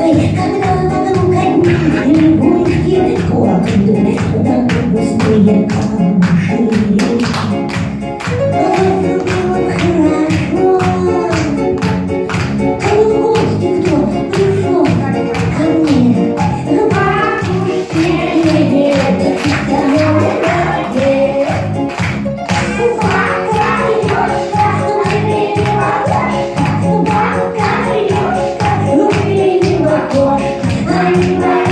Ой, когда вокруг одни любовь годы, нам пустые камуши. Это было хорошо. А вот в гости кто пришел ко мне? Бабушки, дедушки, здоровье. Собака Лёшка, выгляни в окошко. Собака Лёшка, выгляни в окошко.